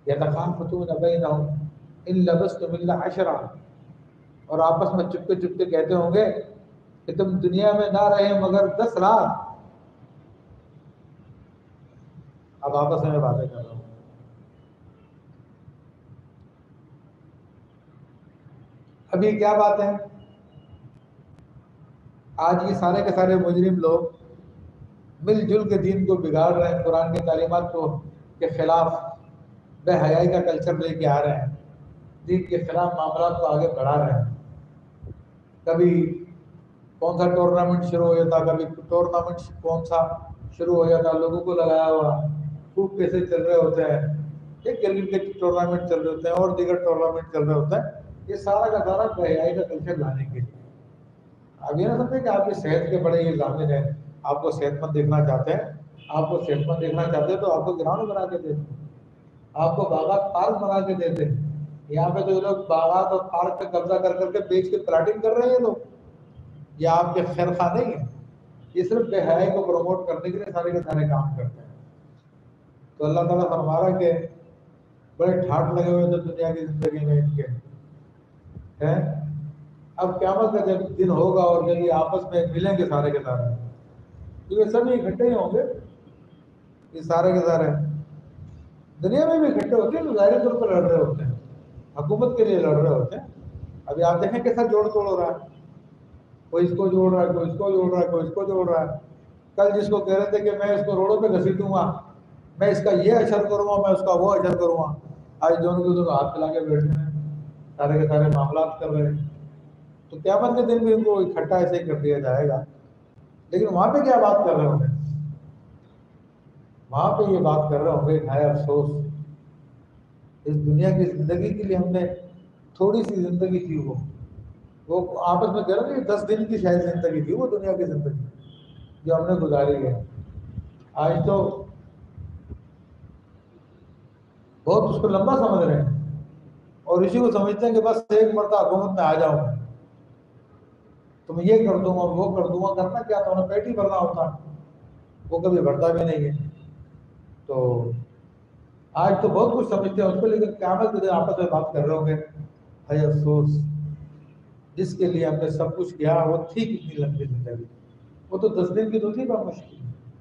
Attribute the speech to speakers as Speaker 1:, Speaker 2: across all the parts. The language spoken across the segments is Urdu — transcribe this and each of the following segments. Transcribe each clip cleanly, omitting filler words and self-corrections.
Speaker 1: یتخافتون بینہم ان لبثتم الا عشرا، اور آپس میں چپکے چپکے کہتے ہوں گے کہ تم دنیا میں نہ رہے مگر 10 رات. اب آپس میں باتیں کر رہا ہوں. اب یہ کیا بات ہے؟ آج یہ سارے کے سارے مجرم لوگ مل جل کے دین کو بگاڑ رہے ہیں، قرآن کی تعلیمات کو کے خلاف بے حیائی کا کلچر لے کے آ رہے ہیں، دین کے خلاف معاملات کو آگے بڑھا رہے ہیں. کبھی کون سا ٹورنامنٹ شروع ہو جاتا، کبھی ٹورنامنٹ کون سا شروع ہو جاتا، لوگوں کو لگایا ہوا خوب پیسے چل رہے ہوتے ہیں، ایک کرکٹ کے ٹورنامنٹ چل رہے ہوتے ہیں اور دیگر ٹورنامنٹ چل رہے ہوتے ہیں. یہ سارا کا سارا بے حیائی کا کلچر لانے کے لیے. آپ یہ نہ سمجھیں کہ آپ کی صحت کے بڑے یہ ضامن ہیں، آپ کو صحت مند دیکھنا چاہتے ہیں، آپ کو صحت مند دیکھنا چاہتے ہیں تو آپ کو گراؤنڈ بنا کے دیتے ہیں، آپ کو باغات پارک بنا کے دیتے ہیں. یہاں پہ تو یہ لوگ باغات اور پارک پہ قبضہ کر کر کے بیچ کے پلاٹنگ کر رہے ہیں لوگ. یہ آپ کے خیر خواہ نہیں ہے، یہ صرف بے حیائی کو پروموٹ کرنے کے لیے سارے کے سارے کام کرتے ہیں. تو اللہ تعالیٰ فرما رہا کہ بڑے ٹھاٹ لگے ہوئے تھے دنیا کی زندگی میں ان کے ہیں. اب قیامت کا جب دن ہوگا اور جب یہ آپس میں ملیں گے سارے کے سارے، تو یہ سب اکٹھے ہی ہوں گے. یہ سارے کے سارے دنیا میں بھی اکٹھے ہوتے ہیں، ظاہری طور پر لڑ رہے ہوتے ہیں، حکومت کے لیے لڑ رہے ہوتے ہیں. ابھی آپ دیکھیں کیسا جوڑ توڑ ہو رہا ہے، کوئی اس کو جوڑ رہا ہے، کوئی اس کو جوڑ رہا ہے، کوئی اس کو جوڑ رہا ہے. کل جس کو کہہ رہے تھے کہ میں اس کو روڈوں پہ گھسیٹوں گا، میں اس کا یہ اشر کروں گا، میں اس کا وہ اشر کروں گا، آج دونوں کے دونوں ہاتھ ملا کے بیٹھے ہیں، سارے کے سارے معاملات کر رہے ہیں. تو قیامت کے دن بھی ان کو اکٹھا ایسے ہی کر دیا جائے گا. لیکن وہاں پہ کیا بات کر رہے ہوں گے؟ وہاں پہ یہ بات کر رہے ہوں گے، ہائے افسوس، اس دنیا کی زندگی کے لیے ہم نے تھوڑی سی زندگی تھی، وہ آپس میں کہہ رہے ہیں 10 دن کی شاید زندگی تھی وہ دنیا کی زندگی جو ہم نے گزاری ہے. آج تو بہت اس کو لمبا سمجھ رہے ہیں اور اسی کو سمجھتے ہیں کہ بس ایک مرتبہ حکومت میں آ جاؤں تو میں یہ کر دوں گا، وہ کر دوں گا. کرنا کیا تھا، انہیں پیٹ ہی بھرنا ہوتا، وہ کبھی بھرتا بھی نہیں ہے. تو آج تو بہت کچھ سمجھتے ہیں اس کو، لیکن قیامت کے دن آپس میں بات کر رہے ہوں گے، ہے افسوس جس کے لیے ہم نے سب کچھ کیا وہ تھی کتنی لمبی زندگی، وہ تو 10 دن کی تو تھی بہت مشکل.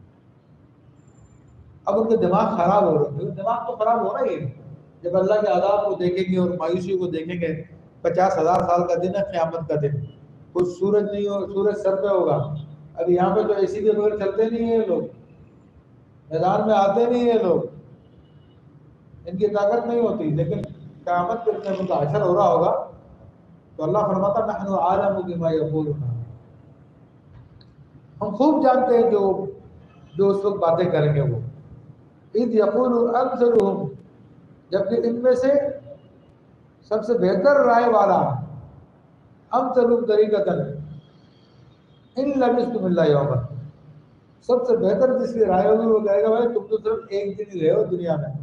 Speaker 1: اب ان کے دماغ خراب ہو رہے ہیں، دماغ تو خراب ہو رہا ہی ہے. جب اللہ کے عذاب کو دیکھیں گے اور مایوسی کو دیکھیں گے، 50,000 سال کا دن ہے قیامت کا دن، کچھ سورج نہیں ہو، سورج سر پہ ہوگا. اب یہاں پہ تو اے سی کے بغیر چلتے نہیں ہیں لوگ، میدان میں آتے نہیں ہیں لوگ، ان کی طاقت نہیں ہوتی. لیکن قیامت کے دن جب ان کا حشر ہو رہا ہوگا تو اللہ فرماتا نحن اعلم بما یقولون، ہم خوب جانتے ہیں جو اس وقت باتیں کریں گے. وہ اذ یقول امثلهم، جبکہ ان میں سے سب سے بہتر رائے والا امثلهم طریقۃ ان لبثتم الا یوما، سب سے بہتر جس کی رائے ہوگی وہ کہے گا بھائی تم تو صرف ایک دن ہی رہے ہو دنیا میں.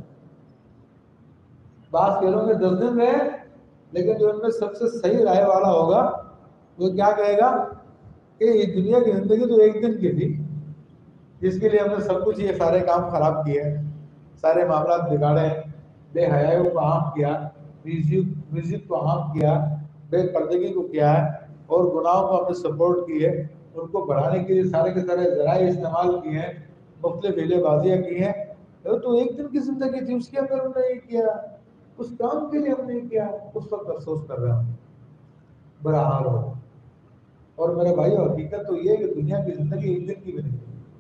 Speaker 1: بعض کہہ لوں گے 10 دن رہے، لیکن جو ان میں سب سے صحیح رائے والا ہوگا وہ کیا کہے گا کہ یہ دنیا کی زندگی تو ایک دن کی تھی، جس کے لیے ہم نے سب کچھ یہ سارے کام خراب کیے ہیں، سارے معاملات بگاڑے ہیں، بے حیائی کو عام کیا، میوزک کو عام کیا، بے پردگی کو کیا ہے، اور گناہوں کو ہم نے سپورٹ کی ہے، ان کو بڑھانے کے لیے سارے کے سارے ذرائع استعمال کیے ہیں، مختلف ہیلے بازیاں کی ہیں. تو ایک دن کی زندگی تھی، اس کے اندر ہم نے یہ کیا، اس کام کے لیے ہم نے کیا. اس وقت افسوس کر رہا ہوں، بڑا حال ہو. اور میرے بھائی حقیقت تو یہ ہے کہ دنیا کی زندگی ایک دن کی بھی نہیں،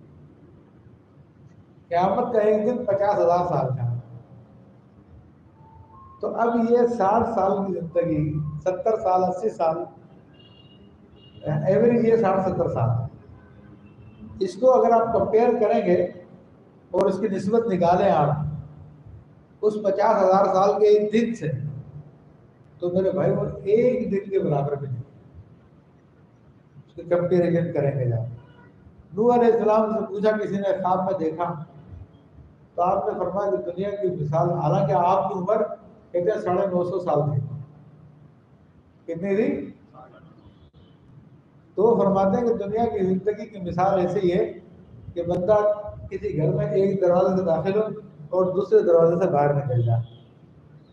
Speaker 1: قیامت کا ایک دن 50,000 سال کا. تو اب یہ 60 سال کی زندگی، 70 سال 80 سال ایوریج، یہ 60-70 سال، اس کو اگر آپ کمپیئر کریں گے اور اس کی نسبت نکالیں آپ اس 50,000 سال کے ایک دن سے، تو میرے بھائی وہ ایک دن کے برابر بھی نہیں. اس کے کمپیریزن کریں گے جب نوح علیہ السلام سے پوچھا کسی نے خواب میں دیکھا تو آپ نے فرمایا کہ دنیا کی مثال، حالانکہ آپ کی عمر کہتے ہیں 950 سال تھی. کتنی تھی؟ تو فرماتے ہیں کہ دنیا کی زندگی کی مثال ایسے ہی ہے کہ بندہ کسی گھر میں ایک دروازے سے داخل ہو اور دوسرے دروازے سے باہر نکل جائے.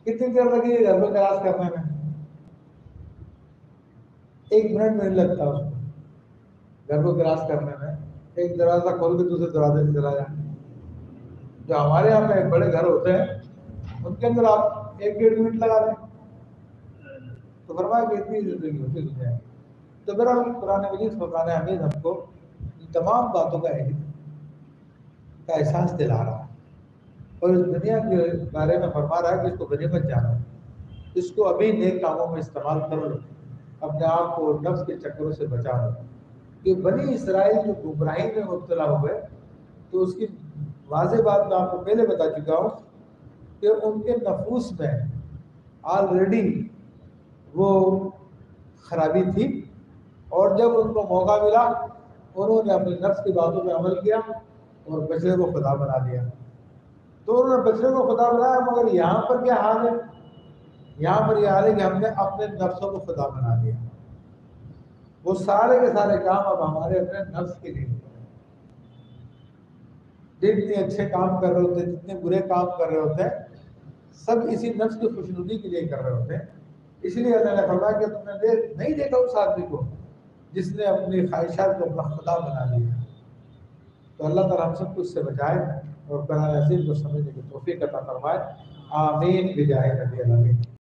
Speaker 1: کتنی دیر لگی ہے گھر کو کراس کرنے میں؟ 1 منٹ میں نہیں لگتا اس کو گھر کو کراس کرنے میں. ایک دروازہ کھول کے دوسرے دروازے سے چلا جائے. جو ہمارے یہاں میں بڑے گھر ہوتے ہیں ان کے اندر آپ 1-1.5 منٹ لگا دیں تو فرمایا کہ اتنی زندگی ہوتی دنیا ہے. تو میرا قرآن مجید فرقان حمید ہم کو ان تمام باتوں کا احساس دلا رہا ہے اور اس دنیا کے بارے میں فرما رہا ہے کہ اس کو غنیمت جانو, اس کو ابھی نیک کاموں میں استعمال کر لو, اپنے آپ کو نفس کے چکروں سے بچا لو. کہ بنی اسرائیل جو گمراہی میں مبتلا ہوئے تو اس کی واضح بات میں آپ کو پہلے بتا چکا ہوں کہ ان کے نفوس میں آلریڈی وہ خرابی تھی, اور جب ان کو موقع ملا انہوں نے اپنے نفس کی باتوں پہ عمل کیا اور بچڑے کو خدا بنا دیا. تو انہوں نے بچڑے کو خدا بنایا, مگر یہاں پر کیا حال ہے؟ یہاں پر یہ حال ہے کہ ہم نے اپنے نفسوں کو خدا بنا دیا. وہ سارے کے سارے کام اب ہمارے اپنے نفس کے لیے ہوتے ہیں. جتنے اچھے کام کر رہے ہوتے ہیں, جتنے برے کام کر رہے ہوتے ہیں, سب اسی نفس کی خوشنودی کے لیے کر رہے ہوتے ہیں. اس لیے اللہ نے فرمایا کہ تم نے نہیں دیکھا اس آدمی کو جس نے اپنی خواہشات کو اپنا خدا بنا لیا. تو اللہ تعالیٰ ہم سب کچھ سے بچائے اور قرآن عظیم کو سمجھنے کی توفیق عطا فرمائے. آمین بجاہ نبی الامین.